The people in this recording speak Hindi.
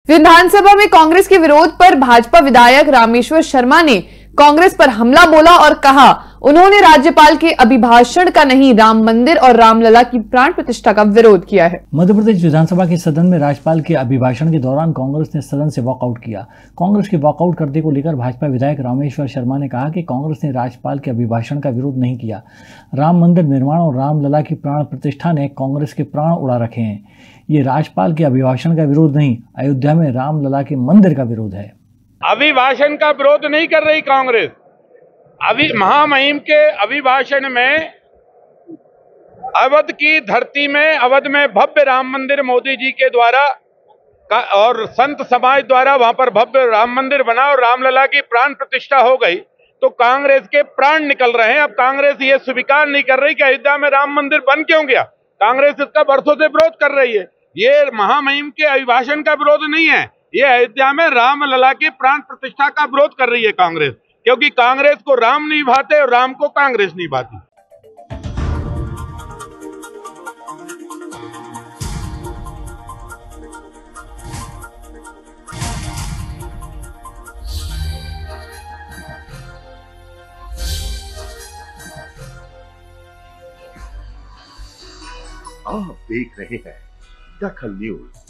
विधानसभा में कांग्रेस के विरोध पर भाजपा विधायक रामेश्वर शर्मा ने कांग्रेस पर हमला बोला और कहा उन्होंने राज्यपाल के अभिभाषण का नहीं, राम मंदिर और रामलला की प्राण प्रतिष्ठा का विरोध किया है। मध्य प्रदेश विधानसभा के सदन में राज्यपाल के अभिभाषण के दौरान कांग्रेस ने सदन से वॉकआउट किया। कांग्रेस के वॉकआउट करने को लेकर भाजपा विधायक रामेश्वर शर्मा ने कहा कि कांग्रेस ने राज्यपाल के अभिभाषण का विरोध नहीं किया। राम मंदिर निर्माण और रामलला की प्राण प्रतिष्ठा ने कांग्रेस के प्राण उड़ा रखे हैं। ये राज्यपाल के अभिभाषण का विरोध नहीं, अयोध्या में रामलला के मंदिर का विरोध है। अभिभाषण का विरोध नहीं कर रही कांग्रेस। महामहिम के अभिभाषण में अवध की धरती में, अवध में भव्य राम मंदिर मोदी जी के द्वारा और संत समाज द्वारा वहां पर भव्य राम मंदिर बना और रामलला की प्राण प्रतिष्ठा हो गई, तो कांग्रेस के प्राण निकल रहे हैं। अब कांग्रेस ये स्वीकार नहीं कर रही कि अयोध्या में राम मंदिर बन क्यों गया। कांग्रेस इसका बरसों से विरोध कर रही है। ये महामहिम के अभिभाषण का विरोध नहीं है, ये अयोध्या में रामलला की प्राण प्रतिष्ठा का विरोध कर रही है कांग्रेस, क्योंकि कांग्रेस को राम नहीं भाते और राम को कांग्रेस नहीं भाती। आप देख रहे हैं दखल न्यूज।